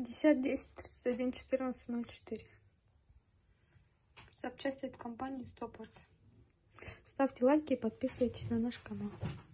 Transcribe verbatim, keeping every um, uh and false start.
пятьдесят десять тридцать один четырнадцать ноль четыре. Запчасти от компании сто порций. Ставьте лайки и подписывайтесь на наш канал.